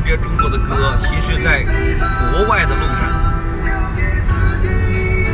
中国的歌，其实在国外的录